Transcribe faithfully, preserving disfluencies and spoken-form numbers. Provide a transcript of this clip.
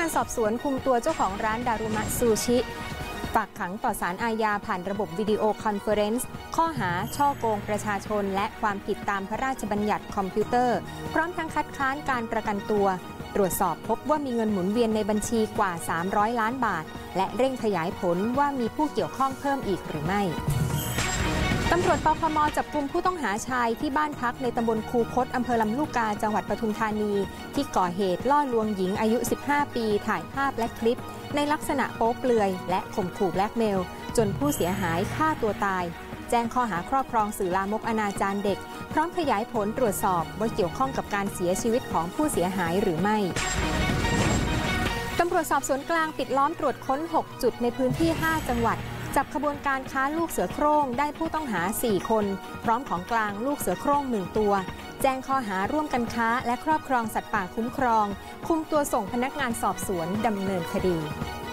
านสอบสวนคุมตัวเจ้าของร้านดารุมะซูชิฝากขังต่อศาลอาญาผ่านระบบวิดีโอคอนเฟอเรนซ์ข้อหาช่อโกงประชาชนและความผิดตามพระราชบัญญัติคอมพิวเตอร์พร้อมทั้งคัดค้านการประกันตัวตรวจสอบพบว่ามีเงินหมุนเวียนในบัญชีกว่าสามร้อยล้านบาทและเร่งขยายผลว่ามีผู้เกี่ยวข้องเพิ่มอีกหรือไม่ตำรวจปคม.จับกุมผู้ต้องหาชายที่บ้านพักในตำบลคูคตอำเภอลำลูกกาจังหวัดปทุมธานีที่ก่อเหตุล่อลวงหญิงอายุสิบห้าปีถ่ายภาพและคลิปในลักษณะโป๊เปลือยและข่มขู่แบล็กเมลจนผู้เสียหายฆ่าตัวตายแจ้งข้อหาครอบครองสื่อลามกอนาจารเด็กพร้อมขยายผลตรวจสอบว่าเกี่ยวข้องกับการเสียชีวิตของผู้เสียหายหรือไม่ตำรวจสอบสวนกลางปิดล้อมตรวจค้นหกจุดในพื้นที่ห้าจังหวัดจับขบวนการค้าลูกเสือโคร่งได้ผู้ต้องหาสี่คนพร้อมของกลางลูกเสือโคร่งหนึ่งตัวแจ้งข้อหาร่วมกันค้าและครอบครองสัตว์ป่าคุ้มครองคุมตัวส่งพนักงานสอบสวนดำเนินคดี